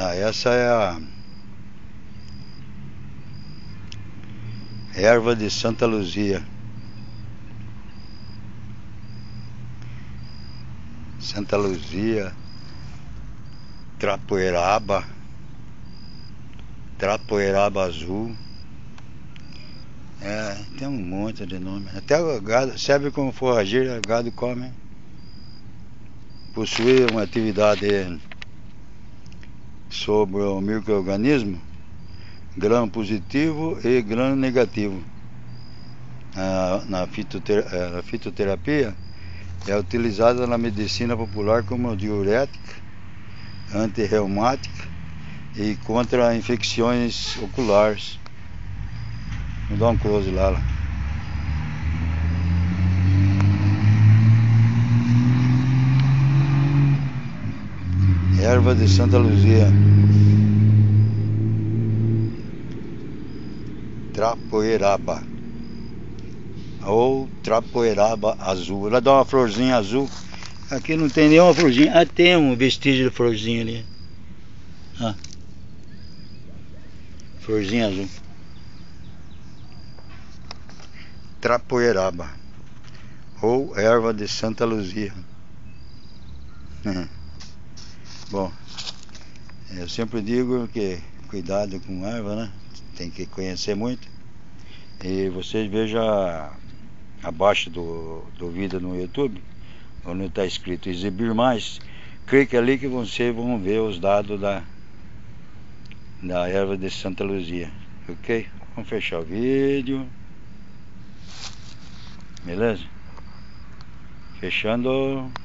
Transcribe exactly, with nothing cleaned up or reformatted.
Ah, essa é a erva de Santa Luzia. Santa Luzia, Trapoeraba, Trapoeraba azul. É, tem um monte de nome. Até o gado serve como forrageira, o gado come. Possui uma atividade sobre o micro-organismo, gram positivo e gram negativo. Ah, na, fitoterapia, na fitoterapia é utilizada na medicina popular como diurética, antirreumática e contra infecções oculares. Vou dar um close lá, lá. Erva de Santa Luzia, Trapoeraba ou Trapoeraba azul. Ela dá uma florzinha azul. Aqui não tem nenhuma florzinha. Ah, tem um vestígio de florzinha ali. Ah, florzinha azul. Trapoeraba ou erva de Santa Luzia. Bom, eu sempre digo que cuidado com erva, né? Tem que conhecer muito. E vocês vejam abaixo do, do vídeo no YouTube, onde está escrito exibir mais, clique ali que vocês vão ver os dados da, da erva de Santa Luzia. Ok? Vamos fechar o vídeo. Beleza? Fechando.